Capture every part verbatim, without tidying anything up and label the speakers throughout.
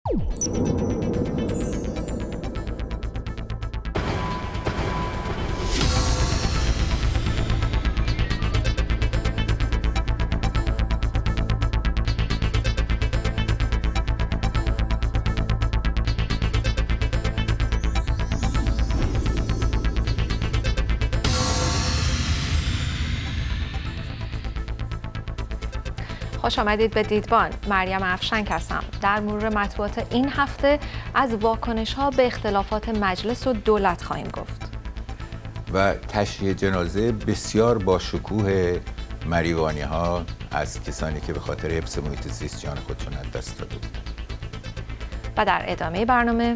Speaker 1: خوش آمدید به دیدبان. مریم افشنگ هستم. در مرور مطبوعات این هفته از واکنش‌ها به اختلافات مجلس و دولت خواهیم گفت.
Speaker 2: و تشییع جنازه بسیار با شکوه مریوانی‌ها از کسانی که به خاطر حفظ محیط زیست جان خودشون از دست داده بودند.
Speaker 1: و در ادامه برنامه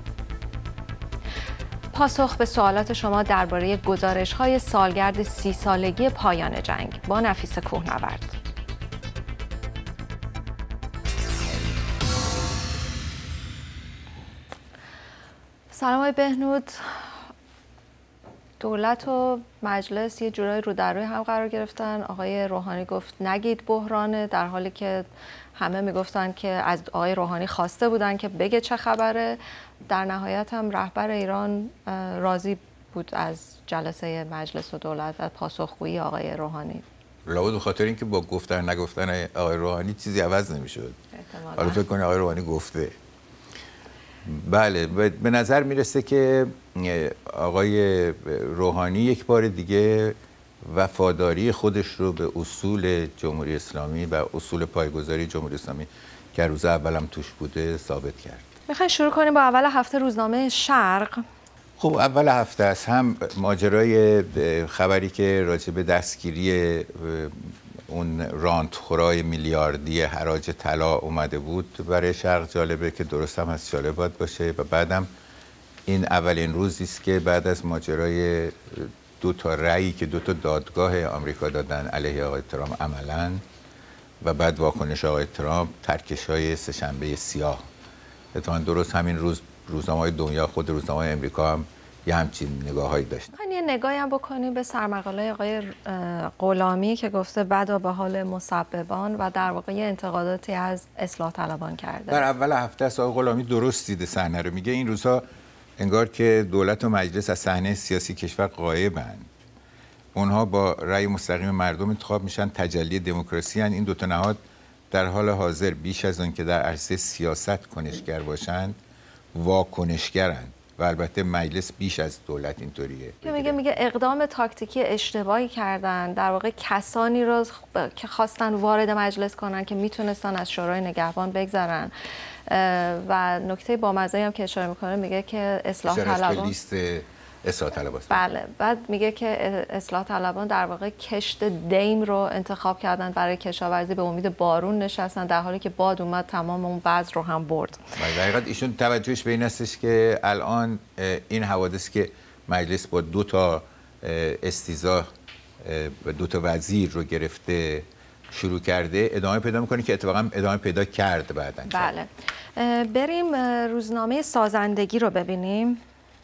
Speaker 1: پاسخ به سوالات شما درباره گزارش‌های سالگرد سی سالگی پایان جنگ با نفیس کوهنورد. سلام آقای بهنود. دولت و مجلس یه جورای رو در روی هم قرار گرفتن. آقای روحانی گفت نگید بحرانه، در حالی که همه میگفتن که از آقای روحانی خواسته بودن که بگه چه خبره. در نهایت هم رهبر ایران راضی بود از جلسه مجلس و دولت و پاسخگویی آقای روحانی.
Speaker 2: لابد به خاطر اینکه با گفتن نگفتن آقای روحانی چیزی عوض نمیشد. حالا فکر کنید آقای روحانی گفته. بله، به نظر میرسه که آقای روحانی یک بار دیگه وفاداری خودش رو به اصول جمهوری اسلامی و اصول پایه‌گذاری جمهوری اسلامی که روز اولم توش بوده ثابت کرد.
Speaker 1: میخواین شروع کنیم با اول هفته روزنامه شرق.
Speaker 2: خب اول هفته است هم ماجرای خبری که راجع به دستگیری اون رانتخورای میلیاردی حراج طلا اومده بود برای شرق جالبه که درست هم از جالب باید باشه. و بعدم این اولین روزی است که بعد از ماجرای دو تا رأیی که دو تا دادگاه آمریکا دادن علیه آقای ترامپ عملاً و بعد واکنش آقای ترامپ، ترکش‌های سه‌شنبه سیاه. اتفاقاً درست همین روز روزنامه‌های دنیا، خود روزنامه‌های آمریکا هم یه همچین نگاه‌هایی داشتن.
Speaker 1: خب یه نگاهی هم بکنیم به سرمقاله آقای غلامی که گفته بدا به حال مسببان و در واقع انتقاداتی از اصلاح طلبان کرده.
Speaker 2: در اول هفته است آقای غلامی درست دیده صحنه رو. میگه این روزها انگار که دولت و مجلس از صحنه سیاسی کشور غایبند. اونها با رأی مستقیم مردم انتخاب میشن، تجلی دموکراسی هن. این دو تا نهاد در حال حاضر بیش از اون که در عرصه سیاست کنشگر باشند، واکنشگرند. و البته مجلس بیش از دولت اینطوریه.
Speaker 1: که میگه میگه اقدام تاکتیکی اشتباهی کردن، در واقع کسانی رو که خواستن وارد مجلس کنن که میتونستن از شورای نگهبان بگذرن. و نکته بامزه‌ای هم که اشاره میکنه میگه که اصلاح طلبان
Speaker 2: لیست اصلاح طلبان.
Speaker 1: بله، بعد میگه که اصلاح طلبان در واقع کشت دیم رو انتخاب کردن برای کشاورزی، به امید بارون نشستن، در حالی که باد اومد تمام اون بذر رو هم برد.
Speaker 2: در حقیقت ایشون توجهش به این استش که الان این حوادث که مجلس با دو تا استیضاح و دو تا وزیر رو گرفته شروع کرده، ادامه پیدا میکنه که اتفاقا ادامه پیدا کرد بعدن.
Speaker 1: بله. بریم روزنامه سازندگی رو ببینیم.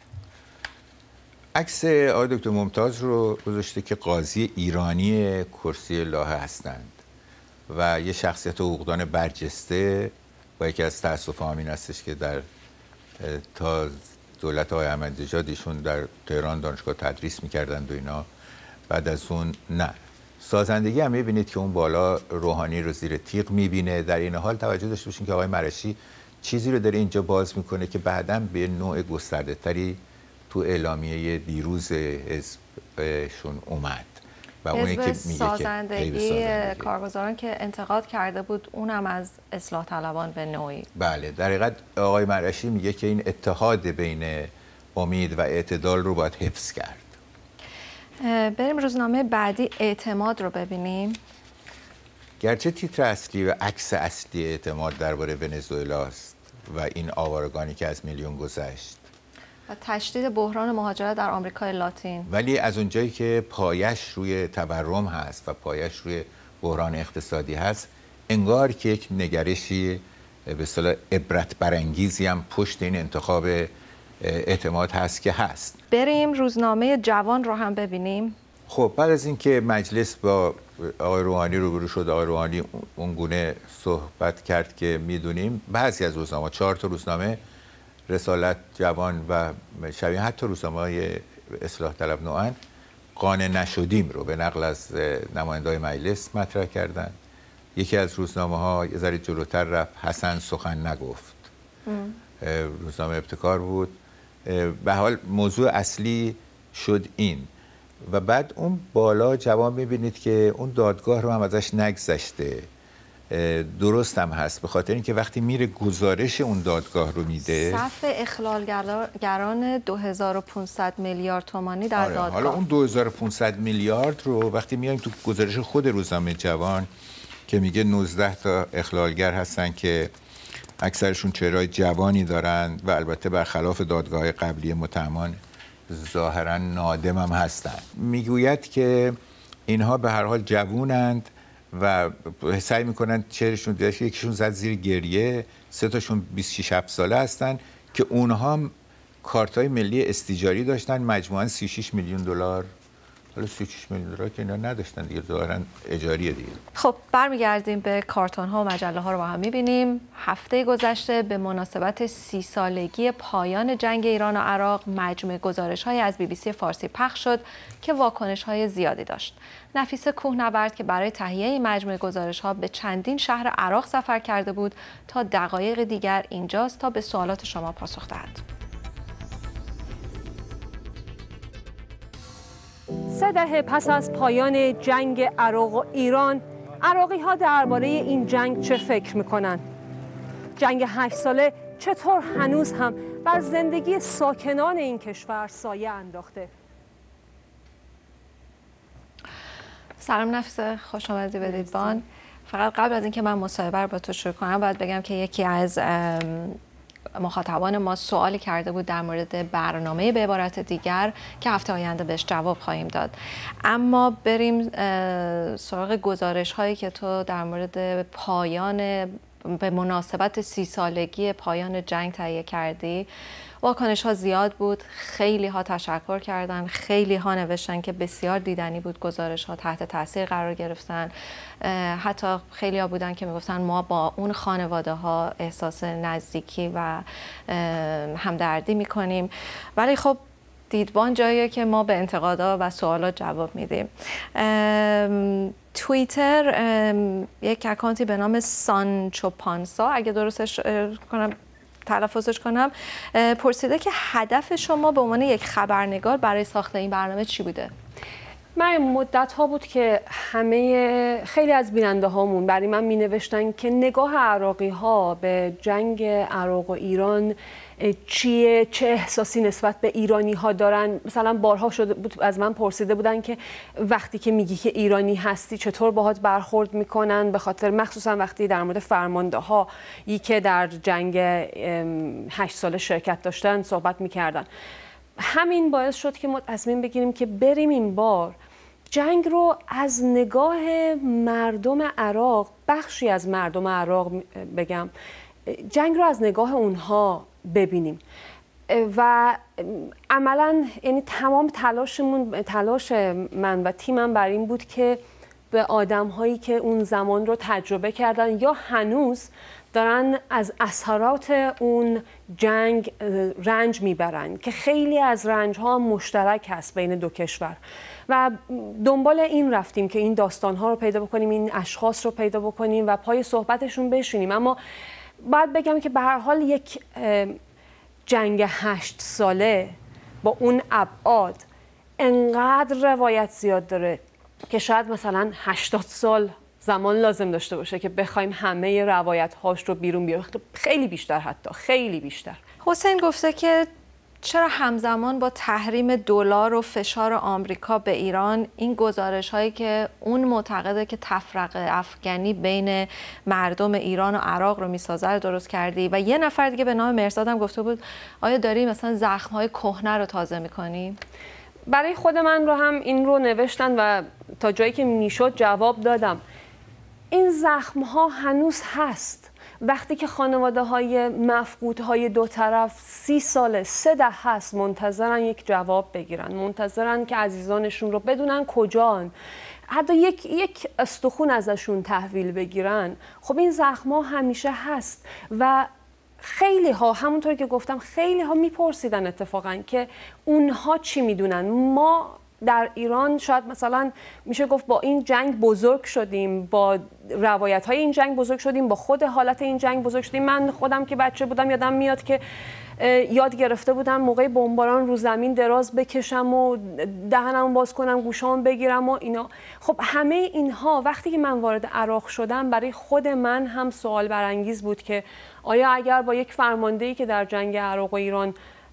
Speaker 2: عکس آقای دکتر ممتاز رو گذاشته که قاضی ایرانی کرسی لاهه هستند و یه شخصیت حقوقدان برجسته. با یکی از تأسف همین هستش که در تا دولت آقای احمدی-نژاد ایشون در تهران دانشگاه تدریس میکردند و اینا. بعد از اون نه. سازندگی هم میبینید که اون بالا روحانی رو زیر تیغ میبینه. در این حال توجه داشته باشین که آقای مرشی چیزی رو داره اینجا باز میکنه که بعداً به نوع گسترده تری تو اعلامیه دیروز حزبشون اومد و اونی که میگه
Speaker 1: سازندگی که کارگزاران که انتقاد کرده بود اونم از اصلاح طلبان به نوعی.
Speaker 2: بله، در حقیقت آقای مرشی میگه که این اتحاد بین امید و اعتدال رو باید حفظ کرد.
Speaker 1: بریم روزنامه بعدی اعتماد رو ببینیم.
Speaker 2: گرچه تیتر اصلی و عکس اصلی اعتماد درباره ونزوئلا است و این آوارگانی که از میلیون گذشت
Speaker 1: و تشدید بحران مهاجرت در آمریکای لاتین،
Speaker 2: ولی از اونجایی که پایش روی تورم هست و پایش روی بحران اقتصادی هست، انگار که یک نگرشی به اصطلاح عبرت برانگیزی هم پشت این انتخاب اعتماد هست که هست.
Speaker 1: بریم روزنامه جوان رو هم ببینیم.
Speaker 2: خب بعد از اینکه مجلس با آقای روحانی روبرو شد، آقای روحانی اونگونه صحبت کرد که میدونیم، بعضی از روزنامه، چهار تا روزنامه، رسالت، جوان و شبیه، حتی روزنامه‌های اصلاح طلب نوعاً، قانع نشدیم رو به نقل از نماینده‌های مجلس مطرح کردند. یکی از روزنامه‌ها یه ذره جلوتر رفت، حسن سخن نگفت، روزنامه ابتکار بود. به حال موضوع اصلی شد این. و بعد اون بالا جوان میبینید که اون دادگاه رو هم ازش نگذشته. درست هم هست، به خاطر اینکه وقتی میره گزارش اون دادگاه رو میده،
Speaker 1: صف اخلالگران دو هزار و پانصد میلیارد تومانی در
Speaker 2: آره،
Speaker 1: دادگاه.
Speaker 2: حالا اون دو هزار و پانصد میلیارد رو وقتی میایم تو گزارش خود روزنامه جوان که میگه نوزده تا اخلالگر هستن که اکثرشون چهرهای جوانی دارن و البته برخلاف دادگاه قبلی متهمان ظاهرا نادم هم هستن، میگوید که اینها به هر حال جوونند و سعی میکنن چهرشون دیدش. یکیشون زد زیر گریه، سه تاشون بیست و شش هفت ساله هستن که اونها هم کارت‌های ملی استیجاری داشتن، مجموعاً سی و شش میلیون دلار. حالا سی و شش میلیون دلار که اینا نداشتن دیگه، ظاهراً اجاریه دیگه.
Speaker 1: خب برمیگردیم به کارتون ها و مجله ها رو با هم میبینیم. هفته گذشته به مناسبت سی سالگی پایان جنگ ایران و عراق مجموعه گزارش های از بی بی سی فارسی پخش شد که واکنش های زیادی داشت. نفیسه کوهنورد که برای تهیه این مجموعه گزارش ها به چندین شهر عراق سفر کرده بود تا دقایق دیگر اینجاست تا به سوالات شما پاسخ دهد.
Speaker 3: سه دهه پس از پایان جنگ عراق و ایران، عراقی ها درباره این جنگ چه فکر میکنن؟ جنگ هشت ساله چطور هنوز هم بر زندگی ساکنان این کشور سایه انداخته؟
Speaker 1: سلام نفیسه، خوش آمدی به دیدبان. فقط قبل از اینکه من مصاحبه رو با تو شروع کنم باید بگم که یکی از مخاطبان ما سوالی کرده بود در مورد برنامه به عبارت دیگر که هفته آینده بهش جواب خواهیم داد. اما بریم سراغ گزارش هایی که تو در مورد پایان به مناسبت سی سالگی پایان جنگ تهیه کردی. واکنش ها زیاد بود، خیلی ها تشکر کردن، خیلی ها نوشتن که بسیار دیدنی بود، گزارش ها تحت تاثیر قرار گرفتن. حتی خیلی ها بودن که میگفتن ما با اون خانواده ها احساس نزدیکی و همدردی میکنیم. ولی خب دیدبان جاییه که ما به انتقادها و سوالات جواب میدیم. توییتر یک اکانتی به نام سانچوپانسا، اگه درستش کنم تلفظش کنم، پرسیده که هدف شما به عنوان یک خبرنگار برای ساخت این برنامه چی بوده؟
Speaker 3: من مدت ها بود که همه خیلی از بیننده هامون برای من می نوشتن که نگاه عراقی ها به جنگ عراق و ایران چیه، چه احساسی نسبت به ایرانی ها دارن. مثلا بارها شده بود از من پرسیده بودن که وقتی که میگی که ایرانی هستی چطور باهات برخورد میکنن، به خاطر مخصوصا وقتی در مورد فرمانده ها ای که در جنگ هشت ساله شرکت داشتن صحبت میکردن. همین باعث شد که ما تصمیم بگیریم که بریم این بار جنگ رو از نگاه مردم عراق، بخشی از مردم عراق بگم، جنگ رو از نگاه اونها ببینیم و عملاً یعنی تمام تلاشمون، تلاش من و تیمم بر این بود که به آدم‌هایی که اون زمان رو تجربه کردن یا هنوز دارن از اثرات اون جنگ رنج میبرن که خیلی از رنج‌ها مشترک هست بین دو کشور و دنبال این رفتیم که این داستان‌ها رو پیدا بکنیم، این اشخاص رو پیدا بکنیم و پای صحبتشون بشینیم. اما باید بگم که به هر حال یک جنگ هشت ساله با اون ابعاد انقدر روایت زیاد داره که شاید مثلا هشتاد سال زمان لازم داشته باشه که بخوایم همه روایت هاش رو بیرون بیاریم، خیلی بیشتر، حتی خیلی بیشتر.
Speaker 1: حسین گفته که چرا همزمان با تحریم دلار و فشار آمریکا به ایران این گزارش هایی که اون معتقده که تفرقه افغانی بین مردم ایران و عراق رو میسازه رو درست کردی؟ و یه نفر دیگه به نام مرزاد هم گفته بود آیا داری مثلا زخم های کهنه رو تازه میکنی؟
Speaker 3: برای خود من رو هم این رو نوشتن و تا جایی که میشد جواب دادم. این زخم ها هنوز هست وقتی که خانواده های مفقودهای دو طرف سی ساله سه دهه هست منتظرن یک جواب بگیرن، منتظرن که عزیزانشون رو بدونن کجان، حتی یک یک استخون ازشون تحویل بگیرن، خب این زخم‌ها همیشه هست. و خیلی ها، همونطور که گفتم، خیلی ها میپرسیدن اتفاقا که اونها چی میدونن. ما در ایران شاید مثلا میشه گفت با این جنگ بزرگ شدیم، با روایت های این جنگ بزرگ شدیم، با خود حالت این جنگ بزرگ شدیم. من خودم که بچه بودم یادم میاد که یاد گرفته بودم موقع بمباران رو زمین دراز بکشم و دهنم باز کنم، گوشام بگیرم و اینا. خب همه اینها وقتی که من وارد عراق شدم برای خود من هم سوال برانگیز بود که آیا اگر با یک فرماندهی که در جنگ عراق و ایران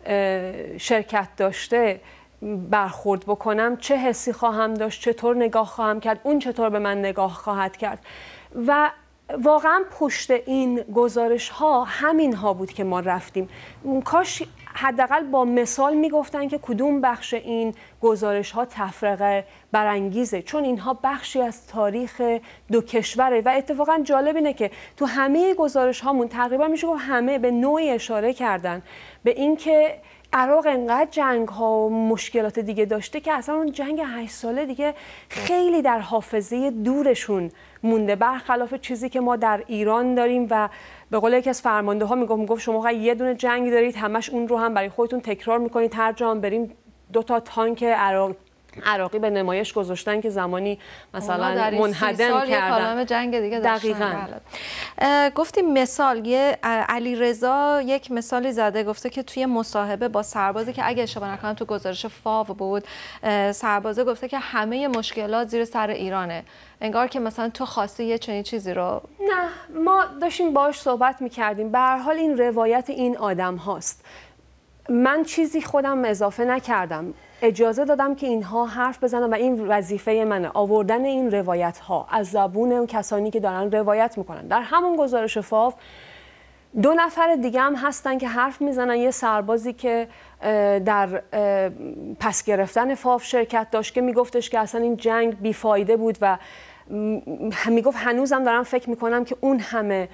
Speaker 3: شرکت داشته برخورد بکنم چه حسی خواهم داشت، چطور نگاه خواهم کرد، اون چطور به من نگاه خواهد کرد. و واقعا پشت این گزارش ها همین ها بود که ما رفتیم. کاش حداقل با مثال میگفتن که کدوم بخش این گزارش ها تفرقه برانگیزه، چون اینها بخشی از تاریخ دو کشوره. و اتفاقا جالب اینه که تو همه گزارش هامون تقریبا میشه گفت همه به نوعی اشاره کردن به اینکه عراق انقدر جنگ ها و مشکلات دیگه داشته که اصلا اون جنگ هشت ساله دیگه خیلی در حافظه دورشون مونده، برخلاف چیزی که ما در ایران داریم. و به قول یکی از فرمانده ها میگفت میگفت شما یه دونه جنگ دارید، همش اون رو هم برای خودتون تکرار میکنید، هر جا هم بریم دو تا تانک عراق عراقی به نمایش گذاشتن که زمانی مثلا منهدم کردن.
Speaker 1: جنگ دیگه
Speaker 3: دقیقاً.
Speaker 1: گفتیم مثال، یه علیرضا یک مثالی زده، گفته که توی مصاحبه با سربازی که اگه اشتباه نکنم تو گزارش فاو بود، سربازه گفته که همه مشکلات زیر سر ایرانه. انگار که مثلا تو خواستی یه چنین چیزی رو.
Speaker 3: نه، ما داشتیم باهاش صحبت می‌کردیم. به هر حال این روایت این آدم هاست. من چیزی خودم اضافه نکردم، اجازه دادم که اینها حرف بزنن و این وظیفه منه، آوردن این روایت ها از زبون اون کسانی که دارن روایت میکنن. در همون گزارش فاو دو نفر دیگه هم هستن که حرف میزنن. یه سربازی که در پس گرفتن فاو شرکت داشت که میگفتش که اصلا این جنگ بیفایده بود و میگفت هنوزم دارم فکر میکنم که اون همه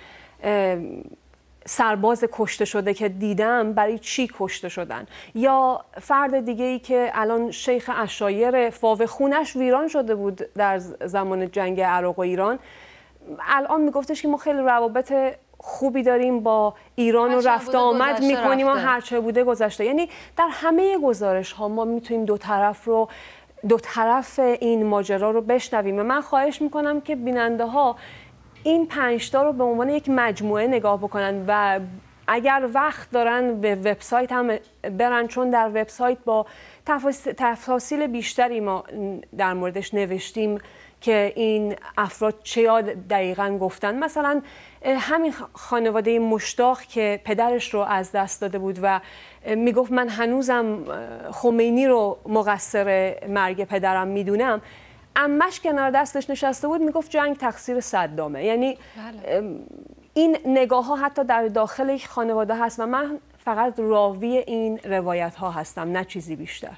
Speaker 3: سرباز کشته شده که دیدم برای چی کشته شدن. یا فرد دیگه ای که الان شیخ عشایر فاو، خونش ویران شده بود در زمان جنگ عراق و ایران، الان میگفتش که ما خیلی روابط خوبی داریم با ایران و رفت آمد میکنیم و هرچه بوده گذشته. یعنی در همه گزارش ها ما میتونیم دو طرف رو دو طرف این ماجرا رو بشنویم. و من خواهش میکنم که بیننده ها این پنج تا رو به عنوان یک مجموعه نگاه بکنن و اگر وقت دارن به وبسایت هم برن، چون در وبسایت با تفاصیل بیشتری ما در موردش نوشتیم که این افراد چه دقیقاً گفتن. مثلا همین خانواده مشتاق که پدرش رو از دست داده بود و میگفت من هنوزم خمینی رو مقصر مرگ پدرم میدونم، عمش کنار دستش نشسته بود میگفت جنگ تقصیر صدامه. یعنی بله. این نگاه ها حتی در داخل یک خانواده هست و من فقط راوی این روایت ها هستم، نه چیزی بیشتر.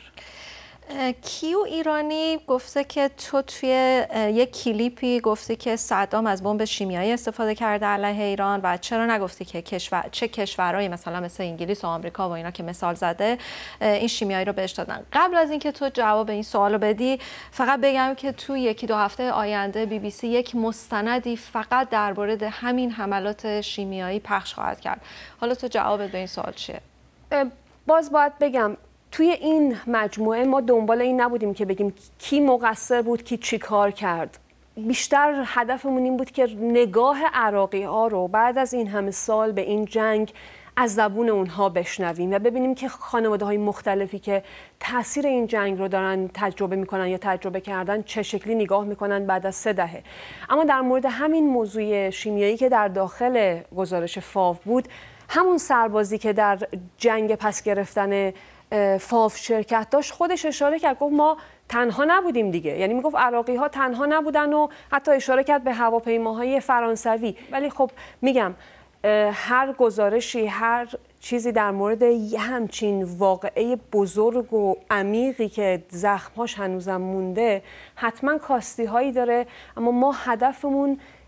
Speaker 1: کیو ایرانی گفته که تو توی یک کلیپی گفتی که صدام از بمب شیمیایی استفاده کرده علیه ایران و چرا نگفتی که کشور چه کشورهایی مثلا مثل انگلیس و آمریکا و اینا که مثال زده این شیمیایی رو بهش دادن. قبل از اینکه تو جواب این سوالو بدی فقط بگم که تو یکی دو هفته آینده بی بی سی یک مستندی فقط درباره همین حملات شیمیایی پخش خواهد کرد. حالا تو جوابت به این سوال چیه؟
Speaker 3: باز باید بگم توی این مجموعه ما دنبال این نبودیم که بگیم کی مقصر بود، کی چی کار کرد. بیشتر هدفمون این بود که نگاه عراقی ها رو بعد از این همه سال به این جنگ از زبون اونها بشنویم و ببینیم که خانواده های مختلفی که تاثیر این جنگ رو دارن تجربه میکنن یا تجربه کردن چه شکلی نگاه میکنن بعد از سه دهه. اما در مورد همین موضوع شیمیایی که در داخل گزارش فاو بود، همون سربازی که در جنگ پس گرفتن فاو شرکت داشت خودش اشاره کرد، گفت ما تنها نبودیم دیگه. یعنی میگفت عراقی ها تنها نبودن و حتی اشاره کرد به هواپیماهای فرانسوی. ولی خب میگم هر گزارشی، هر چیزی در مورد یه همچین واقعه بزرگ و عمیقی که زخمهاش هنوزم مونده حتما کاستی هایی داره. اما ما هدفمون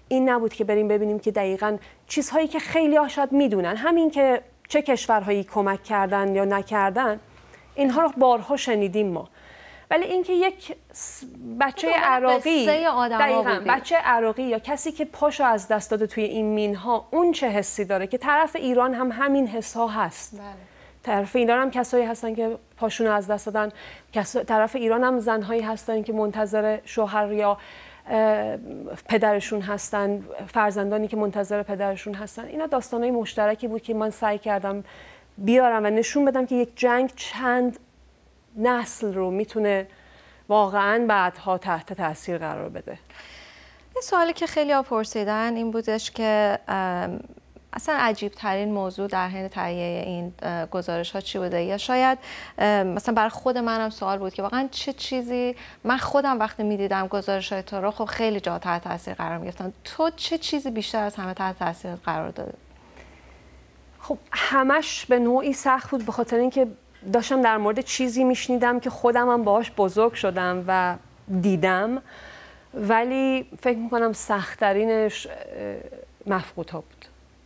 Speaker 3: این نبود که بریم ببینیم که دقیقاً چیزهایی که خیلی ها شاید میدونن، همین که چه کشورهایی کمک کردن یا نکردن، اینها رو بارها شنیدیم ما. ولی اینکه یک بچه عراقی، دقیقاً بچه عراقی یا کسی که پاشو از دست داده توی این مینها، اون چه حسی داره که طرف ایران هم همین حسا هست. بله. طرف ایران هم کسایی هستن که پاشون از دست دادن، طرف ایران هم زنهایی هستن که منتظر شوهر یا پدرشون هستن، فرزندانی که منتظر پدرشون هستن. اینا داستانهای مشترکی بود که من سعی کردم بیارم و نشون بدم که یک جنگ چند نسل رو میتونه واقعا بعدها تحت تاثیر قرار بده.
Speaker 1: یه سوالی که خیلی ها پرسیدن این بودش که اصلا عجیب ترین موضوع در حین تهیه این گزارش ها چی بوده، یا شاید مثلا برای خود منم سوال بود که واقعا چه چیزی، من خودم وقتی میدیدم گزارش های تو رو خب خیلی جا تحت تاثیر قرار میگرفتن، تو چه چیزی بیشتر از همه تحت تاثیر قرار داده؟
Speaker 3: خب همش به نوعی سخت بود، به خاطر اینکه داشتم در مورد چیزی میشنیدم که خودم هم باهاش بزرگ شدم و دیدم، ولی فکر میکنم سخت‌ترینش مفقودها بود،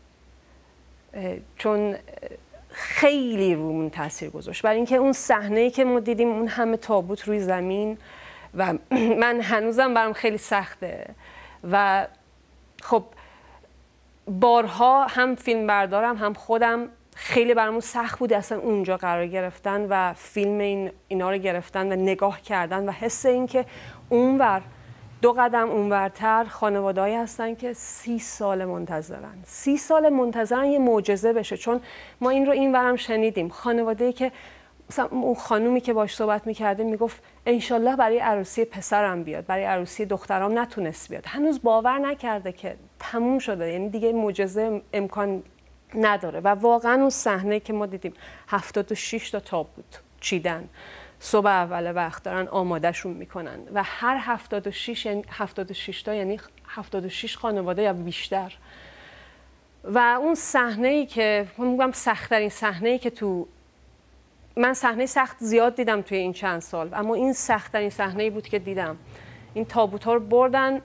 Speaker 3: چون خیلی رومون تاثیر گذاشت. برای اینکه اون صحنه‌ای که ما دیدیم، اون همه تابوت روی زمین، و من هنوزم برام خیلی سخته و خب بارها هم فیلم بردارم هم خودم خیلی برامون سخت بود اصلا اونجا قرار گرفتن و فیلم این اینا رو گرفتن و نگاه کردن و حس این که اونور دو قدم اونورتر خانواده‌ای هستن که سی سال منتظرن سی سال منتظرن یه معجزه بشه. چون ما این رو اینورم شنیدیم، خانواده‌ای که مثلا اون خانومی که باش صحبت می‌کردیم میگفت انشالله برای عروسی پسرم بیاد، برای عروسی دخترام نتونست بیاد، هنوز باور نکرده که تموم شده، یعنی دیگه معجزه امکان نداره. و واقعا اون صحنه که ما دیدیم هفتاد و شش تا تابوت چیدن، صبح اول وقت دارن آمادهشون میکنن و هر هفتاد و شش یعنی هفتاد و شش تا یعنی هفتاد و شش خانواده یا بیشتر. و اون صحنه‌ای که من میگم سخت‌ترین صحنه‌ای که تو من صحنه سخت زیاد دیدم توی این چند سال، اما این سخت‌ترین صحنه‌ای بود که دیدم. این تابوت‌ها رو بردن،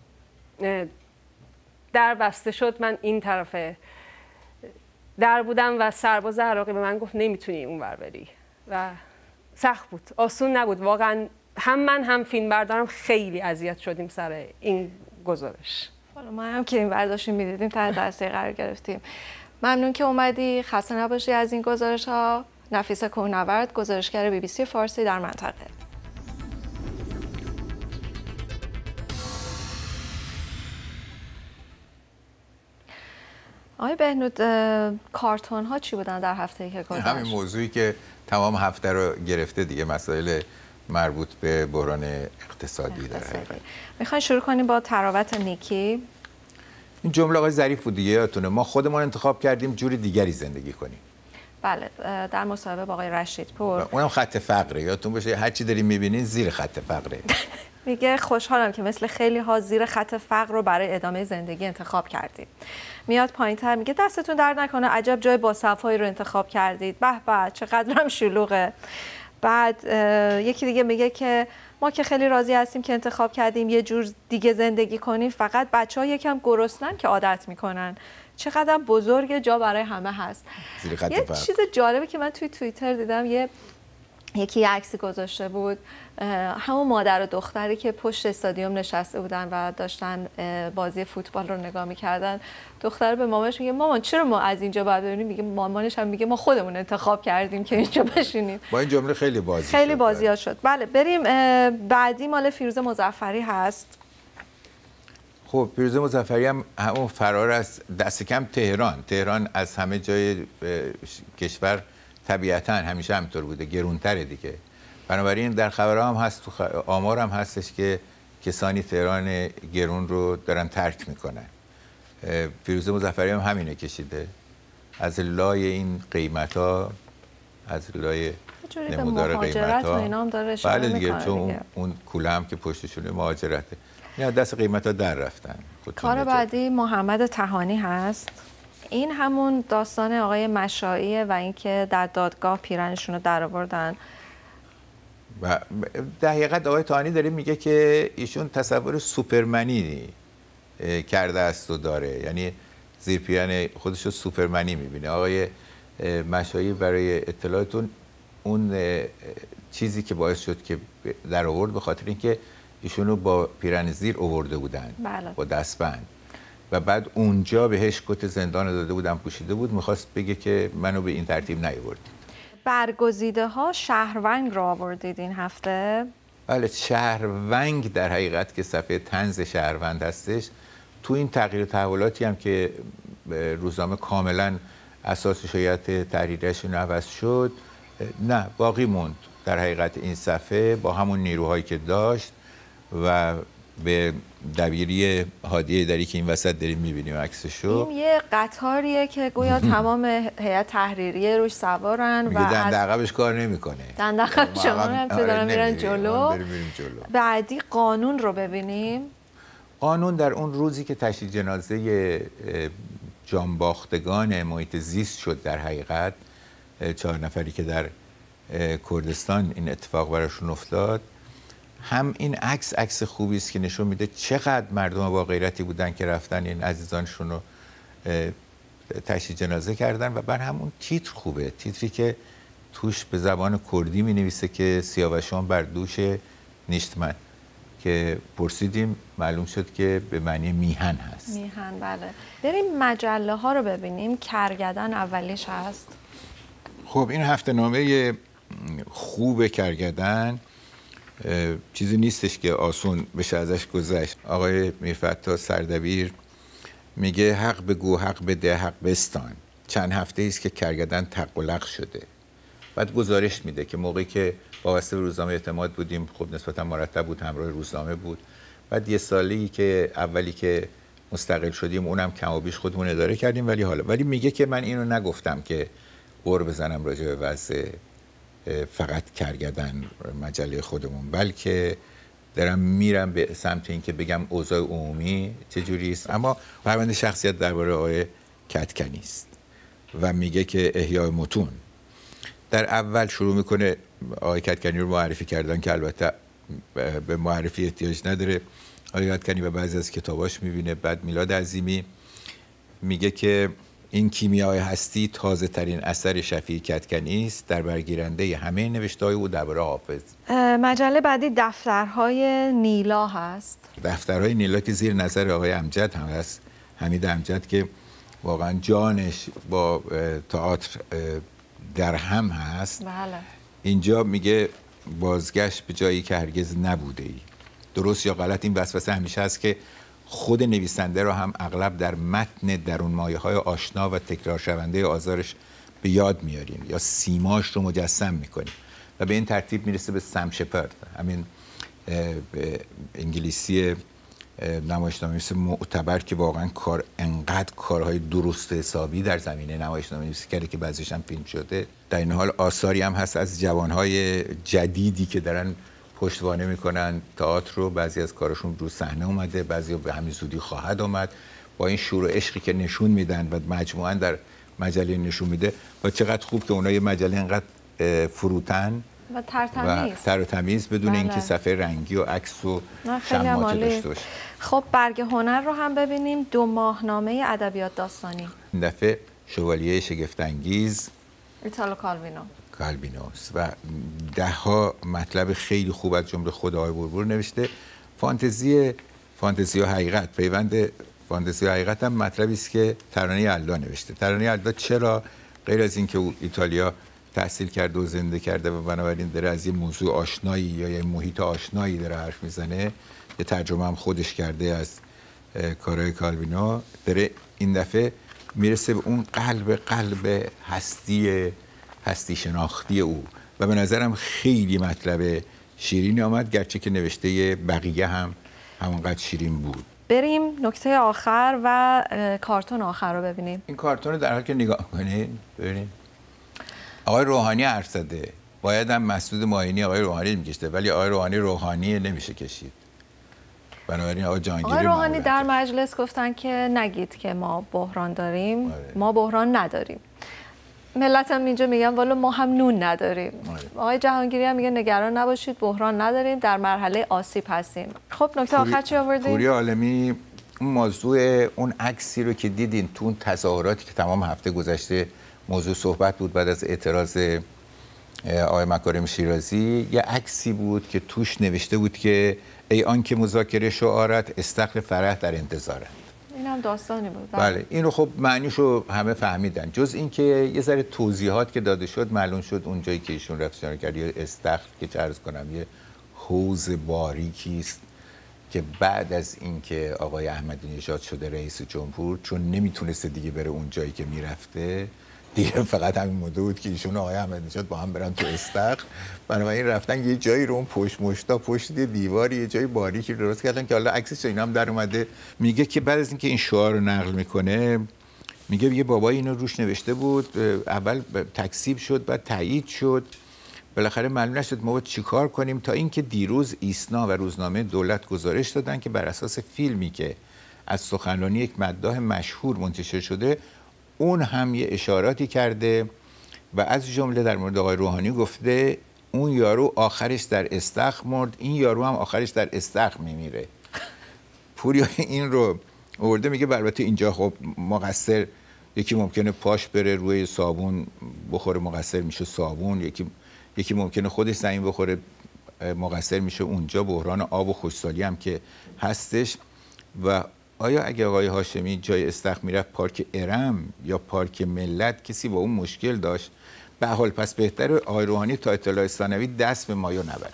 Speaker 3: در بسته شد، من این طرف در بودم و سرباز عراقی به من گفت نمیتونی اونور بری و سخت بود، آسون نبود واقعا. هم من هم فیلم بردارم خیلی اذیت شدیم سر این گزارش.
Speaker 1: حالا ما هم که این برداشت میدیدیم تحت تاثیر قرار گرفتیم. ممنون که اومدی، خسته نباشی از این گزارش ها. نفیسه کوهنورد، گزارشگر بی بی سی فارسی در منطقه. آقای بهنود، کارتون ها چی بودن در هفته‌ای که گذشت؟
Speaker 2: همین موضوعی که تمام هفته رو گرفته دیگه، مسائل مربوط به بحران اقتصادی در حقیقت.
Speaker 1: میخواین شروع کنیم با تراوت نیکی.
Speaker 2: این جمله آقای ظریف بود دیگه، یادتونه ما خودمون انتخاب کردیم جوری دیگری زندگی کنیم.
Speaker 1: بله، در مصاحبه با آقای رشیدپور.
Speaker 2: اونم خط فقره، یادتون باشه هر چی دارین میبینین زیر خط فقره.
Speaker 1: میگه خوشحالم که مثل خیلی ها زیر خط فقر رو برای ادامه زندگی انتخاب کردید. میاد پایین‌تر میگه دستتون درد نکنه، عجب جای باصفایی رو انتخاب کردید، به به چقدرم شلوغه. بعد یکی دیگه میگه که ما که خیلی راضی هستیم که انتخاب کردیم یه جور دیگه زندگی کنیم، فقط بچه‌ها یکم گرسنن که عادت میکنن. چقدر بزرگ جا برای همه هست. یه چیز جالبی که من توی توییتر دیدم، یه یکی یه عکسی گذاشته بود، همون مادر و دختری که پشت استادیوم نشسته بودن و داشتن بازی فوتبال رو نگاه میکردن. دختر به مامانش میگه مامان چرا ما از اینجا باید بریم؟ میگه مامانش هم میگه ما خودمون انتخاب کردیم که اینجا بشینیم.
Speaker 2: با این جمله خیلی بازی
Speaker 1: خیلی
Speaker 2: شد.
Speaker 1: بازی‌ها شد. بله بریم بعدی مال فیروزه مظفری هست.
Speaker 2: خب فیروزه مظفری هم همون فرار از دست کم تهران. تهران از همه جای کشور طبیعتاً همیشه همینطور بوده، گرونتره دیگه. بنابراین در خبرها هم هست، تو آمار هم هستش که کسانی تهران گرون رو دارن ترک میکنن. فیروزه مظفری هم همینه کشیده، از لای این قیمت ها، از لای نمودار قیمت ها. بله دیگه، چون دیگه. اون کوله هم که پشتشونه مهاجرته، یعنی دست قیمت ها در رفتن.
Speaker 1: کار بعدی محمد طحانی هست. این همون داستان آقای مشاییه و اینکه در دادگاه پیرنشون رو در آوردن.
Speaker 2: و در حقیقت آقای طحانی داره میگه که ایشون تصور سوپرمنی کرده است و داره، یعنی زیر پیرن خودش رو سوپرمنی میبینه. آقای مشایی برای اطلاعتون اون چیزی که باعث شد که در آورد به خاطر اینکه ایشونو با پیرن زیر آورده بودن،
Speaker 1: بله.
Speaker 2: با دستبند، و بعد اونجا بهش کت زندان داده بودن پوشیده بود، میخواست بگه که منو به این ترتیب نیاوردید.
Speaker 1: برگزیده ها شهرونگ رو آوردید این هفته؟
Speaker 2: بله، شهرونگ در حقیقت که صفحه طنز شهروند هستش، تو این تغییر و تحولاتی هم که روزنامه کاملا اساس هیئت تحریریه‌شون عوض شد، نه باقی موند در حقیقت این صفحه با همون نیروهایی که داشت و به دبیری هادی دری که این وسط داریم می‌بینیم عکسشو.
Speaker 1: این یه قطاریه که گویا تمام هیئت تحریریه روش سوارن و
Speaker 2: دنده عقبش کار نمیکنه.
Speaker 1: دنده عقب شما هم دارن میرن جلو.
Speaker 2: جلو.
Speaker 1: بعدی قانون رو ببینیم.
Speaker 2: قانون در اون روزی که تشییع جنازه جانباختگان محیط زیست شد، در حقیقت چهار نفری که در کردستان این اتفاق براشون افتاد، هم این عکس عکس خوبی است که نشون میده چقدر مردم با غیرتی بودن که رفتن این عزیزانشون رو تشییع جنازه کردن، و بعد همون تیتر خوبه، تیتری که توش به زبان کردی می نویسه که سیاوشان بر دوش نیشتمن، که پرسیدیم معلوم شد که به معنی میهن هست.
Speaker 1: میهن، بله. بریم مجله ها رو ببینیم. کرگدن اولیش هست.
Speaker 2: خب این هفته نامه خوب کرگدن چیزی نیستش که آسون بشه ازش گذشت. آقای میرفتح سردبیر میگه حق بگو، حق بده، حق بستان. چند هفته ایست که کرگدن تق و لق شده. بعد گزارش میده که موقعی که وابسته به روزنامه اعتماد بودیم، خب نسبتا مرتب بود، همراه روزنامه بود. بعد یه سالی که اولی که مستقل شدیم اونم کم و بیش خودمون اداره کردیم، ولی حالا ولی میگه که من اینو نگفتم که غر بزنم راجع به وضع فقط کرگدن مجله خودمون، بلکه دارم میرم به سمت این که بگم اوضاع عمومی چجوری است. اما پرونده شخصیت درباره آقای کدکنی است و میگه که احیای متون. در اول شروع میکنه آقای کدکنی رو معرفی کردن که البته به معرفی احتیاج نداره. آقای کدکنی و بعضی از کتاباش میبینه. بعد میلاد عظیمی میگه که این کیمیای هستی تازه ترین اثر شفیع کدکنی است، در برگیرنده همه نوشته‌های او درباره حافظ.
Speaker 1: مجله بعدی دفترهای نیلا هست.
Speaker 2: دفترهای نیلا که زیر نظر آقای امجد هم هست، حمید امجد، که واقعا جانش با تئاتر در هم هست.
Speaker 1: بله.
Speaker 2: اینجا میگه بازگشت به جایی که هرگز نبوده ای. درست یا غلط این وسوسه همیشه هست که خود نویسنده رو هم اغلب در متن درون مایه های آشنا و تکرار شونده آثارش به یاد میاریم یا سیماش رو مجسم میکنیم و به این ترتیب میرسه به سم شپرد، همین انگلیسی نمایشنامه‌نویس معتبر که واقعا کار انقدر کارهای درست حسابی در زمینه نمایشنامه‌نویسی کرده که بعضیش هم فیلم شده. در این حال آثاری هم هست از جوانهای جدیدی که دارن پشتوانه میکنن تئاتر رو. بعضی از کارشون رو صحنه اومده، بعضی به همین زودی خواهد اومد. با این شور و عشقی که نشون میدن و مجموعاً در مجله نشون میده و چقدر خوب که اونا یه مجله انقدر فروتن
Speaker 1: و ترتمیز
Speaker 2: و تر و تمیز بدون
Speaker 1: بله.
Speaker 2: اینکه صفحه رنگی و عکس و شماعت داشته باشه.
Speaker 1: خب برگ هنر رو هم ببینیم. دو ماهنامه ادبیات داستانی.
Speaker 2: این دفعه شوالیه شگفت‌انگیز
Speaker 1: ایتالو کالوینو
Speaker 2: کالوینوس و ده ها مطلب خیلی خوب از جمله خود آقای بربور نوشته. فانتزی فانتزی و حقیقت، پیوند فانتزی و حقیقت هم مطلبی است که ترانه یلدا نوشته. ترانه یلدا چرا غیر از اینکه او ایتالیا تحصیل کرده و زنده کرده و بنابراین داره از یه موضوع آشنایی یا یه محیط آشنایی داره حرف میزنه، یه ترجمه هم خودش کرده از کارهای کالوینو، داره این دفعه میرسه به اون قلب قلب هستی هستی شناختی او و به نظرم خیلی مطلب شیرینی آمد، گرچه که نوشته بقیه هم همونقدر شیرین بود.
Speaker 1: بریم نکته آخر و کارتون آخر رو ببینیم.
Speaker 2: این کارتون رو در حال که نگاه کنید ببینید آقای روحانی حرف زده، باید هم مسعود معینی آقای روحانی میکشته، ولی آقای روحانی روحانی نمیشه کشید. بنابراین آقای جهانگیری
Speaker 1: آقای روحانی در مجلس گفتن که نگید که ما بحران داریم. آره. ما بحران نداریم. ملت هم اینجا میگن والا ما هم نون نداریم. آره. آقای جهانگیری هم میگه نگران نباشید بحران نداریم، در مرحله آسیب هستیم. خب نکته آخر چی آوردیم؟
Speaker 2: پوری عالمی اون موضوع اون عکسی رو که دیدین تو اون تظاهراتی که تمام هفته گذشته موضوع صحبت بود بعد از اعتراض آقای مکارم شیرازی، یه عکسی بود که توش نوشته بود که ای آن که مذاکره شعارت استخر فرح در انتظارت.
Speaker 1: این هم داستانی بود.
Speaker 2: بله اینو خب معنیشو همه فهمیدن، جز اینکه یه ذره توضیحات که داده شد معلوم شد اونجایی که ایشون رفت اشاره کرد یه استخر که چه عرض کنم یه حوض باریکی است که بعد از اینکه آقای احمدی نژاد شده رئیس جمهور، چون نمیتونسته دیگه بره اون جایی که میرفته دیگه، فقط همین مونده بود که ایشون آقای احمدی نژاد با هم برن تو استخر، بنابراین رفتن یه جایی رو اون پشت مشتا پشت دیواری یه جای باریکی درست کردن که حالا عکسش اینا هم در اومده. میگه که بعد از اینکه این شعار رو نقل میکنه میگه یه بابای اینو روش نوشته بود، اول تکذیب شد بعد تایید شد، بالاخره معلوم نشد ما باید چیکار کنیم، تا اینکه دیروز ایسنا و روزنامه دولت گزارش دادن که بر اساس فیلمی که از سخنرانی یک مداح مشهور منتشر شده اون هم یه اشاراتی کرده و از جمله در مورد آقای روحانی گفته اون یارو آخرش در استخر مرد، این یارو هم آخرش در استخر میمیره. پوریا این رو آورده میگه البته اینجا خب مقصر یکی ممکنه پاش بره روی صابون بخوره مقصر میشه صابون، یکی یکی ممکنه خودش زمین بخوره مقصر میشه اونجا، بحران آب و خشکسالی هم که هستش. و آیا اگه آقای هاشمی جای استخر میرفت پارک ارم یا پارک ملت کسی با اون مشکل داشت؟ به حال پس بهتره آقای روحانی تا اطلاع ثانوی دست به مایو نبره.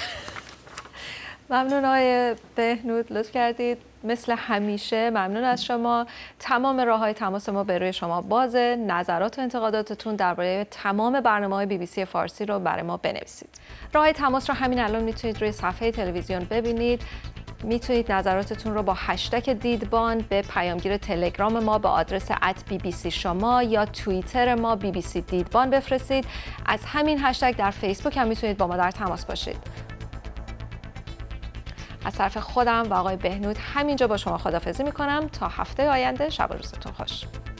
Speaker 1: ممنون آقای بهنود، لطف کردید. مثل همیشه ممنون از شما. تمام راه‌های تماس ما به روی شما بازه. نظرات و انتقاداتتون درباره تمام برنامه‌های بی بی سی فارسی رو برای ما بنویسید. راه‌های تماس رو همین الان میتونید روی صفحه تلویزیون ببینید. میتونید نظراتتون رو با هشتگ دیدبان به پیامگیر تلگرام ما به آدرس ات بی بی سی شما یا توییتر ما بی بی سی دیدبان بفرستید. از همین هشتگ در فیسبوک هم میتونید با ما در تماس باشید. از طرف خودم و آقای بهنود همینجا با شما خداحافظی میکنم تا هفته آینده. شب و روزتون خوش.